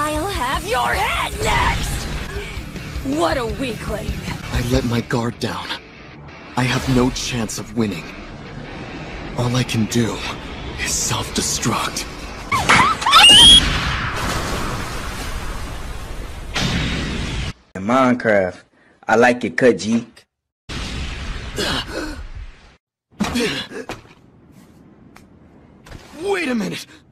I'll have your head next! What a weakling. I let my guard down. I have no chance of winning. All I can do is self-destruct. In Minecraft, I like your cut, G. Wait a minute!